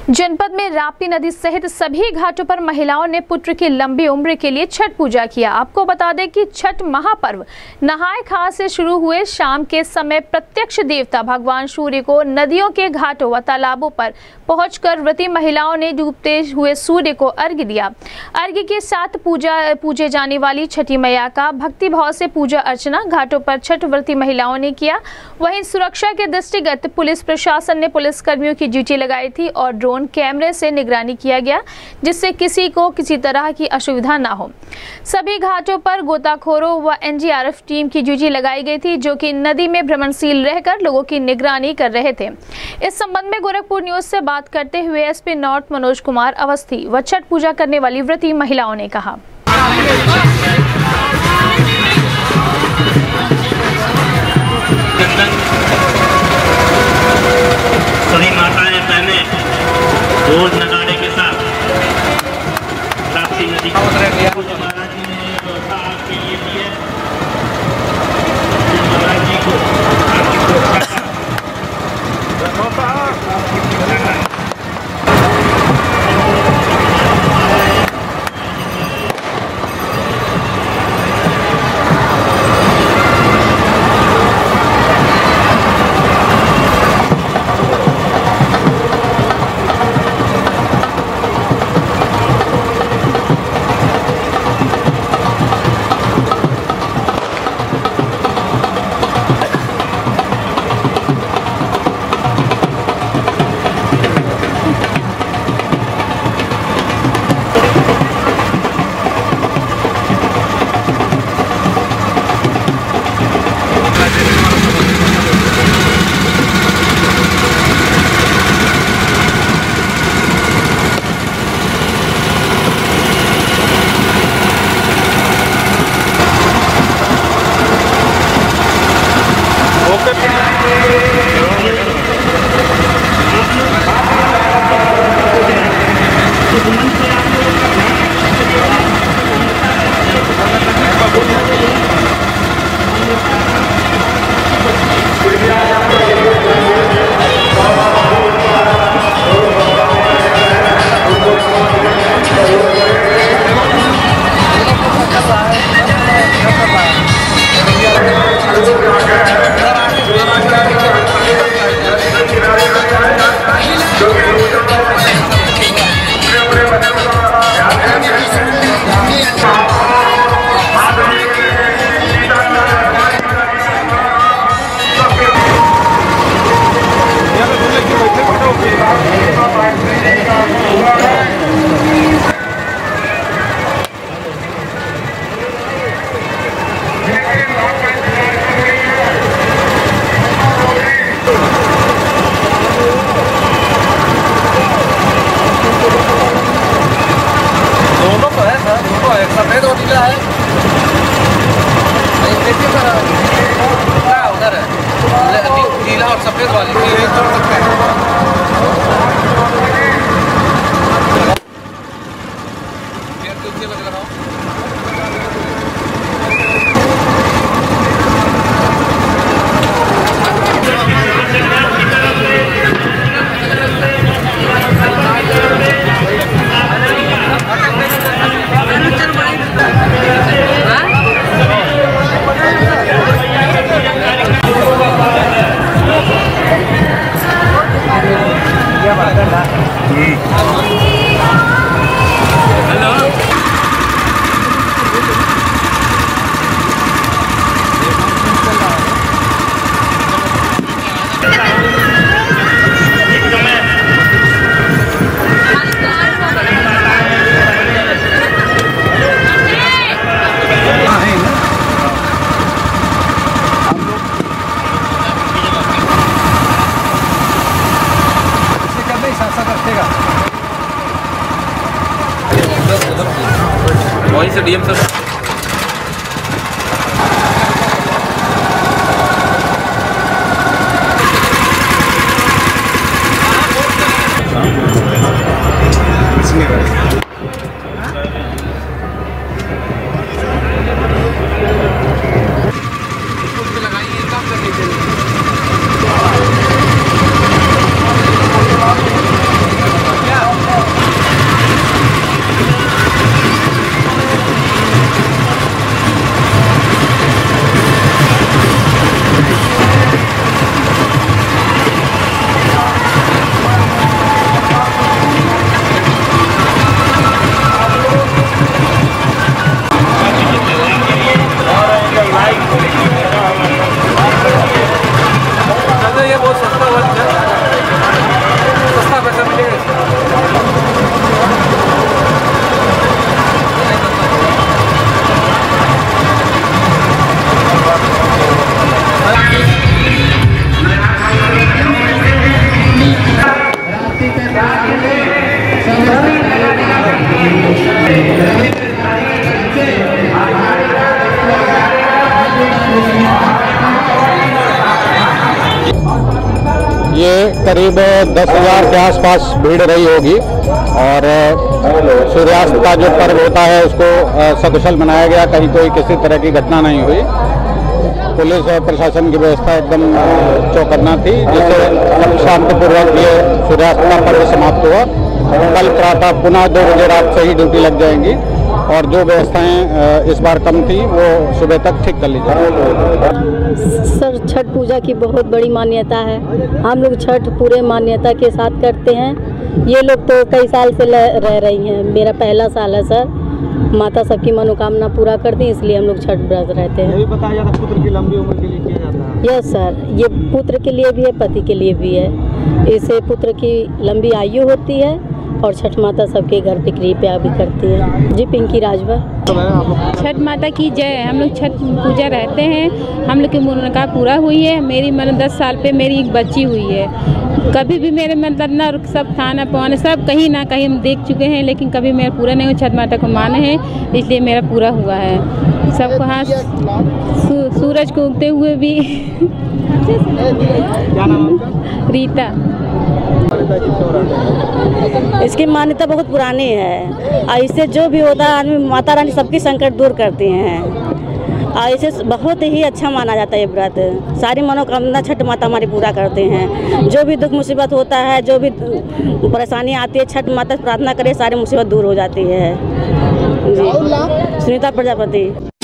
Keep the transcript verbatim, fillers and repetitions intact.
जनपद में राप्ती नदी सहित सभी घाटों पर महिलाओं ने पुत्र की लंबी उम्र के लिए छठ पूजा किया। आपको बता दें कि छठ महापर्व नहाय खाए से शुरू हुए शाम के समय प्रत्यक्ष देवता भगवान सूर्य को नदियों के घाटों व तालाबों पर पहुंचकर व्रती महिलाओं ने डूबते हुए सूर्य को अर्घ्य दिया। अर्घ्य के साथ पूजा पूजे जाने वाली छठी मैया का भक्ति भाव से पूजा अर्चना घाटों पर छठ व्रती महिलाओं ने किया। वहीं सुरक्षा के दृष्टिगत पुलिस प्रशासन ने पुलिस कर्मियों की ड्यूटी लगाई थी और ड्रोन कैमरे से निगरानी किया गया, जिससे किसी को किसी तरह की असुविधा ना हो। सभी घाटों पर गोताखोरों व N D R F team की ड्यूटी लगाई गई थी, जो कि नदी में भ्रमणशील रहकर लोगों की निगरानी कर रहे थे। इस संबंध में गोरखपुर न्यूज से बात करते हुए S P north Manoj Kumar Awasthi व छठ पूजा करने वाली व्रती महिलाओं ने कहा, सभी माताएं बहनें ढोल नगाड़े के साथ राप्ती नदी महाराज जी ने व्यवस्था आपके लिए दी है। महाराज जी को आपकी सुरक्षा सफेद और नीला है। देखिए सर, उधर है नीला और सफेद वाली। वहीं से डीएम सर लगाइए। ये करीब दस हजार के आसपास भीड़ रही होगी और सूर्यास्त का जो पर्व होता है उसको सकुशल मनाया गया। कहीं कोई किसी तरह की घटना नहीं हुई। पुलिस और प्रशासन की व्यवस्था एकदम चौकन्ना थी, जिससे शांतिपूर्वक ये सूर्यास्त का पर्व समाप्त हुआ। कल प्रातः पुनः दो बजे रात से ही ड्यूटी लग जाएंगी और जो व्यवस्थाएं इस बार कम थी वो सुबह तक ठीक कर ली जाएगी। सर, छठ पूजा की बहुत बड़ी मान्यता है। हम लोग छठ पूरे मान्यता के साथ करते हैं। ये लोग तो कई साल से रह रही हैं, मेरा पहला साल है सर। माता सबकी मनोकामना पूरा करती है, इसलिए हम लोग छठ व्रत रहते हैं। ये भी बताया जाता है पुत्र की लंबी उम्र के लिए किया जाता है। यस सर, ये पुत्र के लिए भी है, पति के लिए भी है। इससे पुत्र की लंबी आयु होती है और छठ माता सबके घर पे कृपया भी करती है। जी, पिंकी राजभर। छठ माता की जय। हम लोग छठ पूजा रहते हैं। हम लोग की मनोकामना पूरा हुई है। मेरी मन दस साल पे मेरी एक बच्ची हुई है। कभी भी मेरे मतलब ना सब खाना पाना सब कहीं ना कहीं हम देख चुके हैं, लेकिन कभी मेरा पूरा नहीं हुआ। छठ माता को माने हैं, इसलिए मेरा पूरा हुआ है। सबको हाथ सू, सूरज को उगते हुए भी रीता। इसकी मान्यता बहुत पुरानी है और इससे जो भी होता है आदमी माता रानी सबकी संकट दूर करती हैं और इसे बहुत ही अच्छा माना जाता है। ये व्रत सारी मनोकामना छठ माता हमारी पूरा करते हैं। जो भी दुख मुसीबत होता है, जो भी परेशानी आती है, छठ माता प्रार्थना करे सारी मुसीबत दूर हो जाती है। जी, सुनीता प्रजापति।